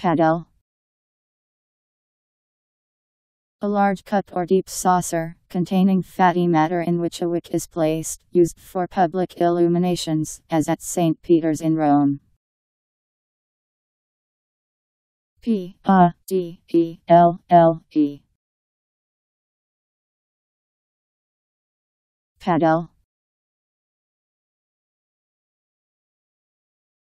Padelle. A large cup or deep saucer, containing fatty matter in which a wick is placed, used for public illuminations, as at St. Peter's in Rome. Padelle. Padelle.